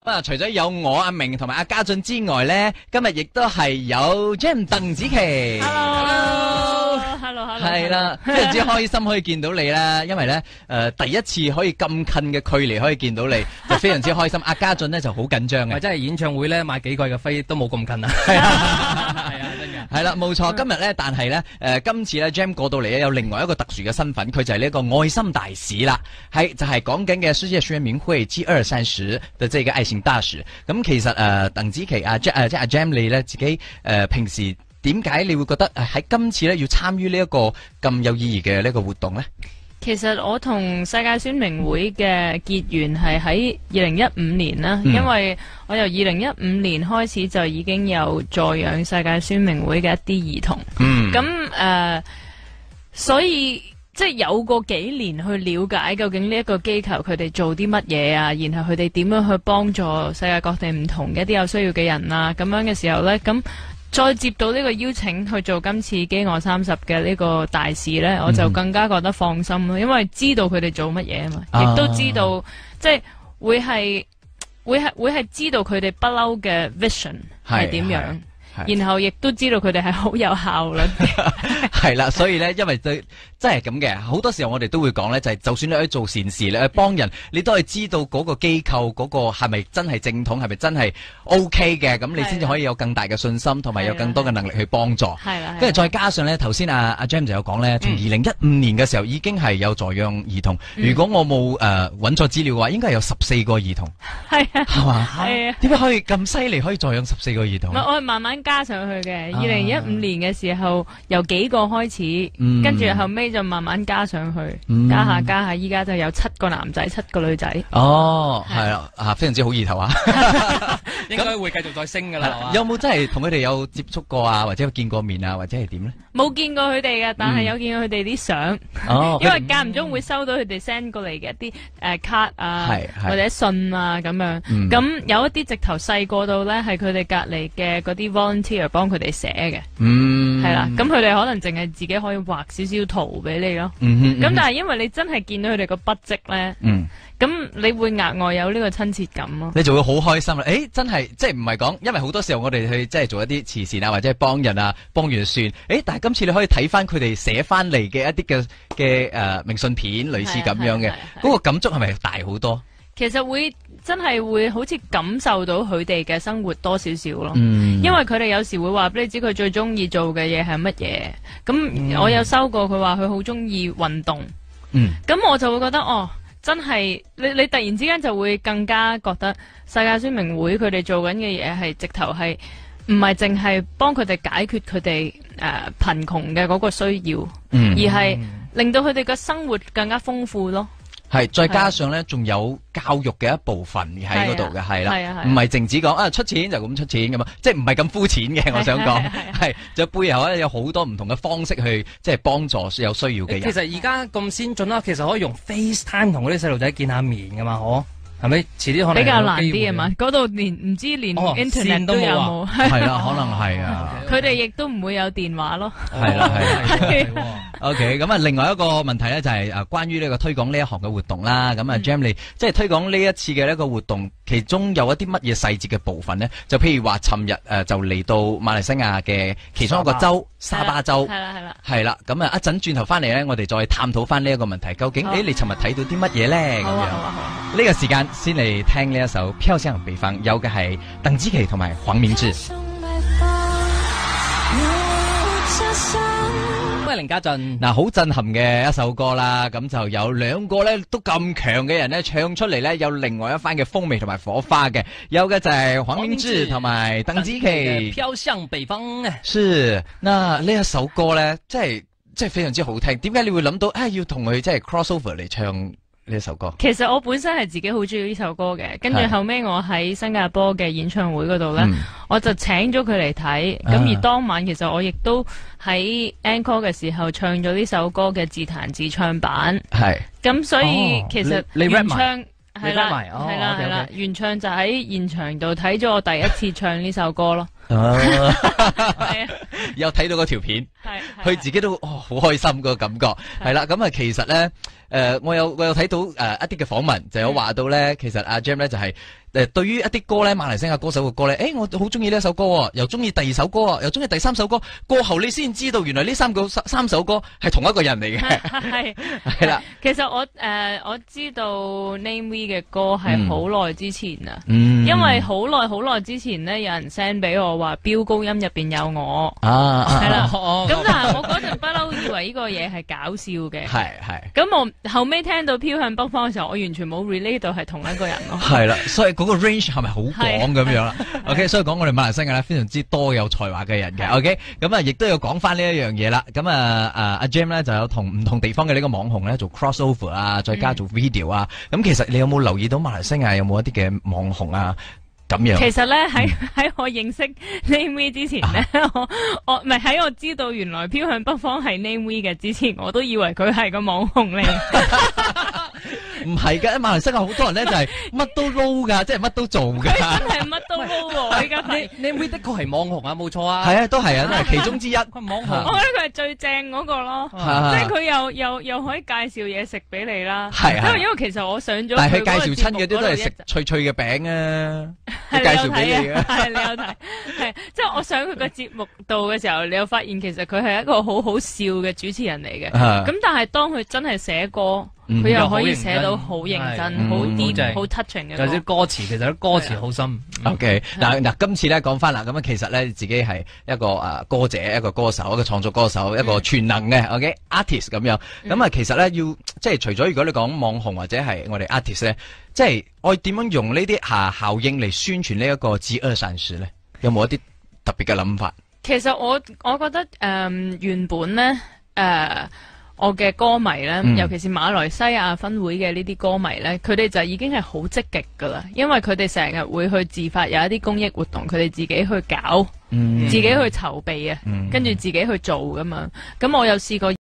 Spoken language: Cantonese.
除咗有我阿明同埋阿家俊之外咧，今日亦都係有 Jam 鄧紫棋。 Hello， 係啦，非常之開心可以見到你啦，因為咧第一次可以咁近嘅距離可以見到你，就非常之開心。阿家俊咧就好緊張嘅， 真係演唱會咧買幾季嘅飛都冇咁近啊。 係啊，真嘅。係啦，冇錯。今日咧，但係咧今次咧 Jam 過到嚟咧有另外一個特殊嘅身份，佢就係呢一個愛心大使啦。係就係講緊嘅世界宣明會 G230嘅這個愛心大使。咁其實鄧紫棋即係阿 Jam 你咧自己平時點解你會覺得喺今次咧要參與呢一個咁有意義嘅呢個活動咧？ 其實我同世界宣明會嘅結緣係喺2015年啦，因為我由2015年開始就已經有助養世界宣明會嘅一啲兒童。咁所以即係有過幾年去了解究竟呢一個機構佢哋做啲乜嘢啊，然後佢哋點樣去幫助世界各地唔同嘅一啲有需要嘅人啊，咁樣嘅時候呢，咁再接到呢個邀請去做今次飢餓30嘅呢個大使呢，我就更加覺得放心咯，因為知道佢哋做乜嘢啊嘛，亦都知道即係會係知道佢哋不嬲嘅 vision 係點樣。然後亦都知道佢哋係好有效率嘅， 係啦，所以咧，因為真係咁嘅，好多時候我哋都會講咧，就係就算你去做善事，你去幫人，你都係知道嗰個機構嗰個係咪真係正統，係咪真係 OK 嘅，咁你先至可以有更大嘅信心，同埋有更多嘅能力去幫助。係啦，跟住再加上咧，頭先阿 Jam 就有講咧，從2015年嘅時候已經係有助養兒童。如果我冇揾錯資料嘅話，應該係有14個兒童。係啊，係嘛？係啊。點解可以咁犀利，可以助養14個兒童？ 我係慢慢加上去嘅，2015年嘅時候由幾個開始，跟住後尾就慢慢加上去，加下，依家就有7個男仔，7個女仔。 哦，係啦，非常之好意頭啊！ 應該會繼續再升噶啦。 有冇真係同佢哋有接觸過啊，或者見過面啊，或者係點咧？ 冇見過佢哋嘅，但係有見過佢哋啲相。因為間唔中會收到佢哋 send 過嚟嘅一啲卡啊，或者信啊咁樣。咁有一啲直頭細個到咧，係佢哋隔籬嘅嗰啲 volunteer 幫佢哋寫嘅。係啦，咁佢哋可能淨係自己可以畫少少圖俾你咯。咁但係因為你真係見到佢哋個筆跡咧，咁你會額外有呢個親切感咯。 你就會好開心啦！真係即係唔係講，因為好多時候我哋去即係做一啲慈善啊，或者係幫人啊，幫完算。但係今次你可以睇翻佢哋寫翻嚟嘅一啲嘅明信片，類似咁樣嘅，嗰個感觸係咪大好多？ 其實真係會好似感受到佢哋嘅生活多少少咯。因為佢哋有時會話俾你知佢最中意做嘅嘢係乜嘢。咁我有收過佢話佢好中意運動。咁我就會覺得真係你突然之間就會更加覺得世界宣明會佢哋做緊嘅嘢係直頭係唔係淨係幫佢哋解決佢哋貧窮嘅嗰個需要，而係令到佢哋嘅生活更加豐富咯。 係，再加上咧，仲有教育嘅一部分喺嗰度嘅，係啦，唔係淨止講出錢就咁出錢咁啊，即係唔係咁膚淺嘅。我想講係，就背後咧有好多唔同嘅方式去即係幫助有需要嘅人。 其實而家咁先進啦，其實可以用 FaceTime 同嗰啲細路仔見下面噶嘛，係咪？遲啲可能比較難啲啊嘛，嗰度唔知連 internet 都有冇？ 係啦，可能係啊。 佢哋亦都唔會有電話咯。 係啦。OK， 咁啊，另外一個問題咧就係關於呢個推廣呢一行嘅活動啦。咁啊 ，Jam 你即係推廣呢一次嘅呢個活動，其中有一啲乜嘢細節嘅部分呢？就譬如話，尋日就嚟到馬來西亞嘅其中一個州沙巴州，係啦。咁啊，一陣轉頭翻嚟咧，我哋再探討翻呢一個問題，究竟你尋日睇到啲乜嘢咧？咁樣呢個時間先嚟聽呢一首《飄向北方》，有嘅係鄧紫棋同埋黃明志。 凌家俊好震撼嘅一首歌啦，咁就有兩個咧都咁強嘅人咧唱出嚟咧，有另外一番嘅風味同埋火花嘅，有嘅就係黃明志同埋鄧紫棋。 飄向北方是，呢一首歌咧，即係非常之好聽。點解你會諗到要同佢即係 crossover 嚟唱呢首歌？其實我本身係自己好中意呢首歌嘅，跟住後尾我喺新加坡嘅演唱會嗰度咧，我就請咗佢嚟睇。咁而當晚其實我亦都喺 encore 嘅時候唱咗呢首歌嘅自彈自唱版。係。咁所以其實原唱係啦，原唱就喺現場度睇咗我第一次唱呢首歌咯。 又睇到嗰條片，佢自己都好開心個感覺。係啦，咁啊其實咧，我有睇到一啲嘅訪問，就有話到咧，其實阿 Jam 咧就係對於一啲歌咧，馬來西亞歌手嘅歌咧，我好中意呢一首歌喎，又中意第二首歌啊，又中意第三首歌，過後你先知道原來呢三首歌係同一個人嚟嘅。係啦。 其實我知道 Name V 嘅歌係好耐之前啊，因為好耐之前呢，有人 send 俾我話飆高音入邊有我，係啦。咁但係我嗰陣不嬲以為呢個嘢係搞笑嘅，係。咁我後尾聽到飄向北方嘅時候，我完全冇 relate 到係同一個人咯。係啦， 所以嗰個 range 係咪好廣咁樣啦？OK， 所以講我哋馬來西亞咧非常之多有才華嘅人嘅。OK， 咁亦都要講翻呢一樣嘢啦。咁阿 Jam 咧就有同唔同地方嘅呢個網紅咧做 crossover 啊，再加做 video 啊。咁其實你有冇留意到馬來西亞有冇一啲嘅網紅啊？咁樣其實咧喺我認識 Name V 之前咧，我唔係喺我知道原來飄向北方係 Name V 嘅之前，我都以為佢係個網紅嚟。 唔係嘅，馬來西亞好多人咧就係乜都撈噶，即係乜都做噶。 佢真係乜都撈喎！依家 Name V 的確係網紅啊，冇錯啊。 係啊，都係啊，都係其中之一。 佢網紅， 我覺得佢係最正嗰個咯，即係佢又可以介紹嘢食俾你啦。 係啊， 因為其實我上咗， 但係佢介紹親嘅啲都係食脆脆嘅餅啊。 係介紹俾你嘅，係你有睇，係即係我上佢個節目度嘅時候，你有發現其實佢係一個好好笑嘅主持人嚟嘅。咁但係當佢真係寫歌，佢又可以寫到好認真、好癲、好 touching 嘅歌。 有啲歌詞，其實啲歌詞好深。 OK， 嗱，今次咧講翻啦，咁其實咧自己係一個歌者、一個歌手、一個創作歌手、一個全能嘅 artist 咁樣。咁其實咧要即係除咗如果你講網紅或者係我哋 artist 咧，即係我點樣用呢啲效應嚟宣傳呢一個自惡善事咧？有冇一啲特別嘅諗法？ 其實我覺得原本咧我嘅歌迷咧，尤其是馬來西亞分會嘅呢啲歌迷咧，佢哋就已經係好積極噶啦，因為佢哋成日會去自發有一啲公益活動，佢哋自己去搞，自己去籌備啊，跟住自己去做噶嘛。咁我有試過